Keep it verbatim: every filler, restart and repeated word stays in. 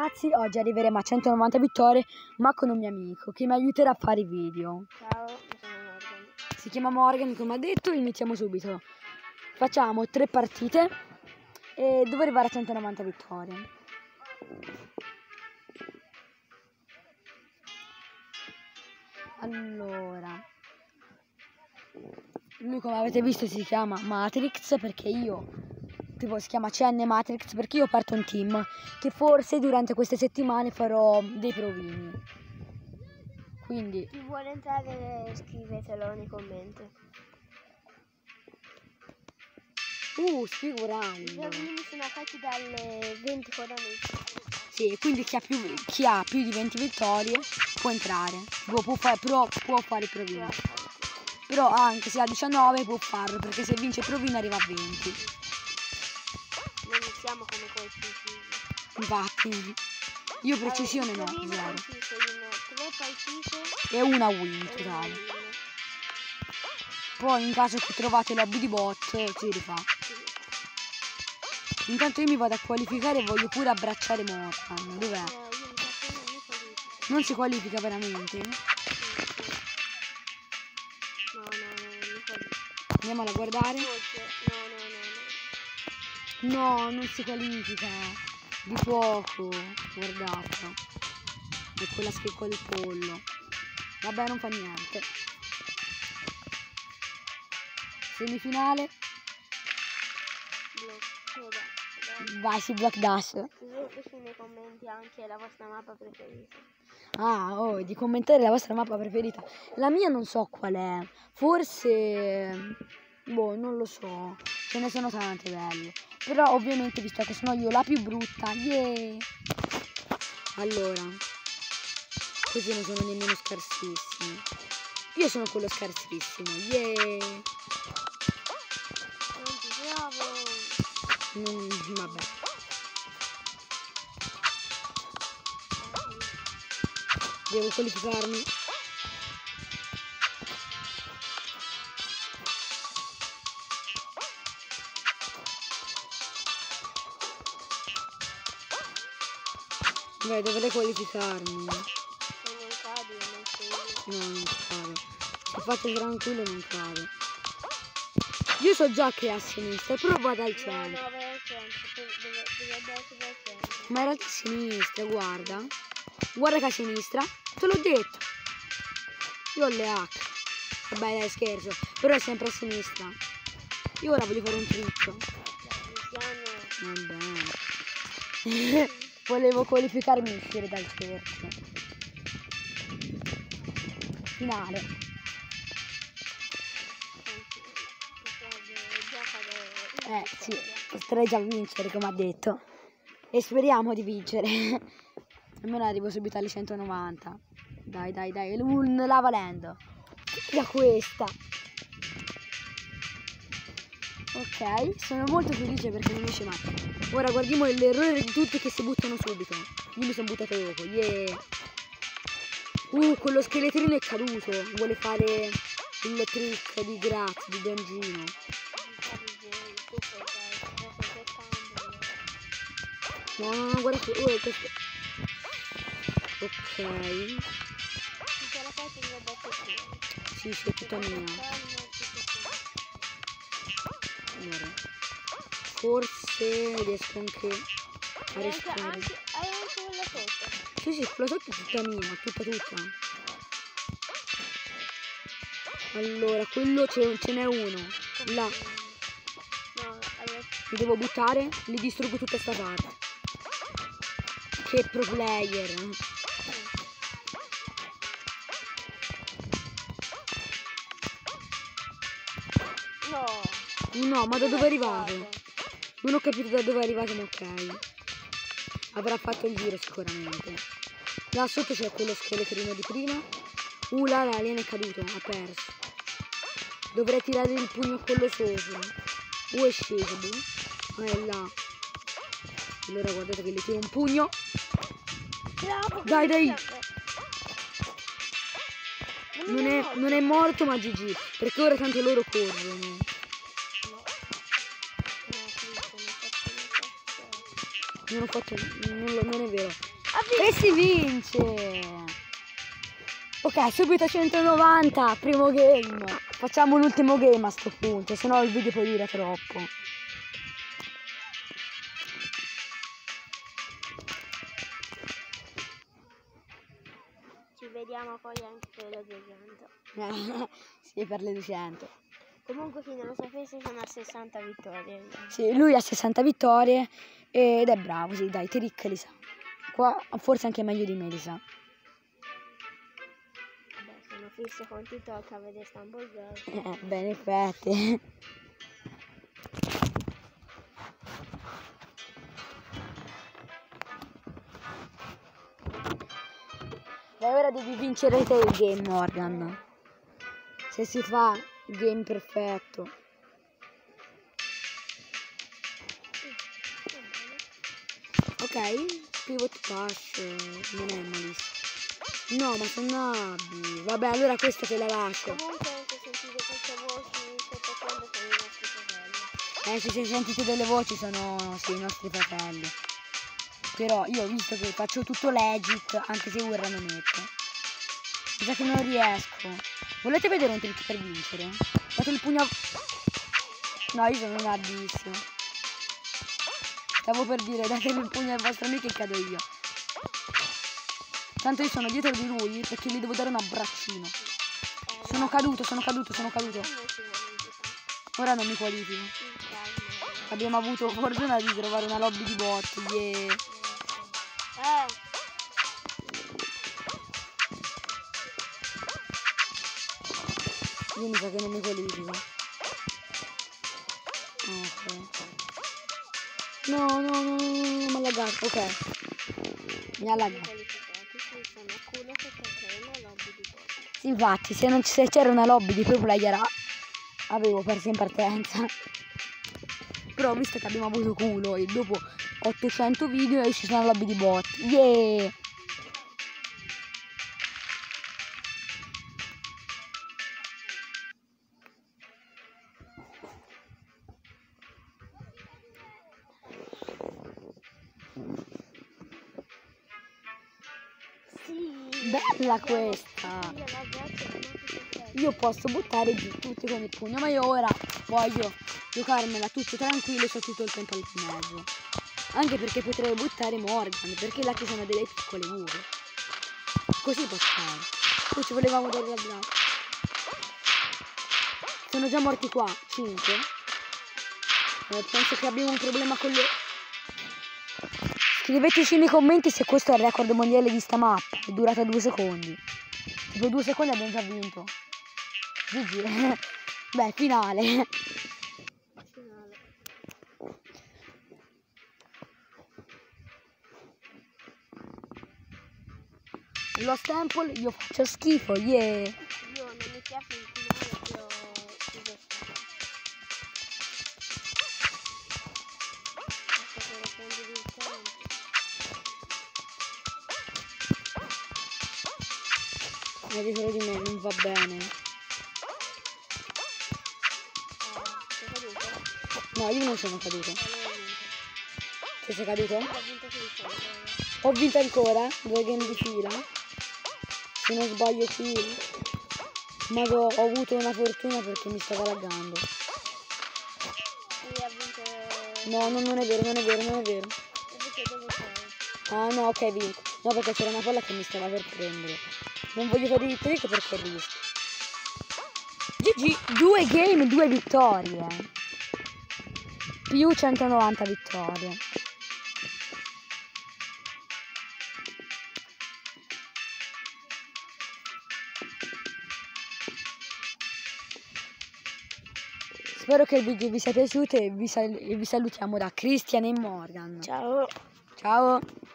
ragazzi, oggi arriveremo a centonovanta vittorie, ma con un mio amico che mi aiuterà a fare i video. Ciao, mi chiamo Morgan. Si chiama Morgan, come ha detto, iniziamo subito. Facciamo tre partite e devo arrivare a centonovanta vittorie. Allora, lui come avete visto si chiama Matrix perché io, tipo si chiama C N Matrix perché io parto un team che forse durante queste settimane farò dei provini. Quindi Chi vuole entrare scrivetelo nei commenti. Uh, speed I round. provini sono fatti dalle venti colonie. Sì, quindi chi ha più, chi ha più di venti vittorie può entrare, può, può, fare, però, può fare i provini. Però anche se ha diciannove può farlo, perché se vince il provino arriva a venti. Noi non siamo come quei precisi. Infatti, io precisione no, Il provino zero. consiste in tre partite E una win e una totale. win. Poi in caso che trovate lobby di bot si rifà. Intanto io mi vado a qualificare e voglio pure abbracciare Morgan. Dov'è? Eh, io mi sa che non mi qualifico. Non si qualifica veramente? Sì, sì. No, no, no, non mi qualifico. Andiamola a guardare. Forse, no, no, no, no. No, non si qualifica. Di poco. Guardate. È quella schicco del pollo. Vabbè, non fa niente. Semifinale. Blocco, dai. Vai, si block dash. Scriveteci nei commenti anche la vostra mappa preferita. Ah, oh, di commentare la vostra mappa preferita. La mia non so qual è. Forse... Boh, non lo so. Ce ne sono tante belle. Però ovviamente, visto che sono io la più brutta, yeah! Allora, così non sono nemmeno scarsissimi. Io sono quello scarsissimo, yeah! Non ti trovo. Non, vabbè. Devo qualificarmi. Beh, dovrei qualificarmi. Se non cadi e non sei. No, non cado. Se fate tranquillo non cado. Io so già che è a sinistra, però vado al No, centro. no, vai al centro. Deve- Dovrebbe essere al centro. Ma in realtà è a sinistra, guarda. Guarda che a sinistra. Te l'ho detto. Io ho le H. Vabbè, dai, scherzo. Però è sempre a sinistra. Io ora voglio fare un trick. Cristiano. Vabbè. Volevo qualificarmi e uscire dal cerchio. Finale. Eh sì, potrei già vincere come ha detto. E speriamo di vincere. Almeno arrivo subito alle centonovanta. Dai, dai, dai. Un lava land. Da questa. Ok, sono molto felice perché non esce mai. Ora guardiamo l'errore di tutti che si buttano subito. Io mi sono buttato dopo. Yeah. Uh, quello scheletrino è caduto. Vuole fare il trick di Graz, di Don Gino. No, no, no, guarda qui. Uh, questo. Ok. Sì, sì, è tutta mia. Allora. Forse riesco anche a rispondere. Hai anche quella sotto? Sì, sì, quella sotto è tutta mia, tutta tutta. Allora, quello ce, ce n'è uno. Là. No, adesso. Mi devo buttare, li distruggo tutta sta parte. Che pro player. No. No, ma da dove è arrivato? Non ho capito da dove è arrivato, ma ok. Avrà fatto il giro sicuramente. Là sotto c'è quello scheletrino di prima. Uh, là l'alien è caduto, ha perso. Dovrei tirare il pugno a quello sopra. Uh, è sceso, boh. Ah, è là. Allora guardate che gli tiro un pugno. Bravo, Dai, dai. Non è, morto. non è morto, ma G G. Perché ora tanto loro corrono. Non ho fatto, non, lo- non è vero. E si vince! Ok, subito centonovanta, primo game. Facciamo l'ultimo game a sto punto, se no il video poi dura troppo. Ci vediamo poi anche per le duecento. Sì, per le duecento. Comunque chi non lo sapesse sono a sessanta vittorie. Sì, lui ha sessanta vittorie ed è bravo, sì, dai, Trick li sa. Qua forse anche meglio di me li sa. Beh, sono fisso con TikTok a vedere Stumble Girl. Eh, beh, in effetti. E ora devi vincere te il game, Morgan. Se si fa il game perfetto. Ok, pivot pass non è malissimo. No, ma sono nabbi. Vabbè, allora questa te la lascio. Comunque anche sentite queste voci sottofondo sono i nostri fratelli. Eh, se si sentite delle voci sono sì, i nostri fratelli. Però io ho visto che faccio tutto legit, anche se ora non metto. Mi sa che non riesco. Volete vedere un trick per vincere? Fate il pugno. No, io sono nabissimo. Stavo per dire, datemi il pugno al vostro amico e cado io. Tanto io sono dietro di lui perché gli devo dare un abbraccino. Sono caduto, sono caduto, sono caduto. Ora non mi qualifico. Abbiamo avuto fortuna di trovare una lobby di bot. Yeah. Eh. Io mi sa che non mi qualifico. Ok. No, no, no, no, mi ha laggato. Ok. Mi ha laggato. Sì, infatti, se non se c'era una lobby di pro player avevo perso in partenza. Però visto che abbiamo avuto culo e dopo ottocento video esce una lobby di bot. Yeah! Sì. Bella questa! Io posso buttare giù tutti con il pugno, ma io ora voglio giocarmela tutto tranquillo, so tutto il tempo al mezzo. Anche perché potrei buttare Morgan, perché là ci sono delle piccole buche. Così posso fare. Poi ci volevamo dare la braccia. Sono già morti qua, cinque. Eh, penso che abbiamo un problema con le... Scriveteci nei commenti se questo è il record mondiale di sta mappa. È durata due secondi. Tipo due secondi abbiamo già vinto. G G. Beh, finale. Finale. Lo Temple io faccio schifo, yeah. Io non mi piace il finale, io chiuso schifo. Basta che lo prendi vincente. Ma dietro di me non va bene. Eh, sei caduto? No, io non sono caduto. Allora vinto. Che sei caduto? Ho vinto tutto. Ho vinto ancora, due game di fila. Se non sbaglio qui. Ma ho, ho avuto una fortuna perché mi stava laggando. Sì, ha vinto. No, no, non è vero, non è vero, non è vero. E perché dove sei? Ah no, ok, vinco. No, perché c'era una palla che mi stava per prendere. Non voglio fare il trick perché rischio. G G, due game, due vittorie. Più centonovanta vittorie. Spero che il video vi sia piaciuto e vi, sal- e vi salutiamo da Christian e Morgan. Ciao. Ciao.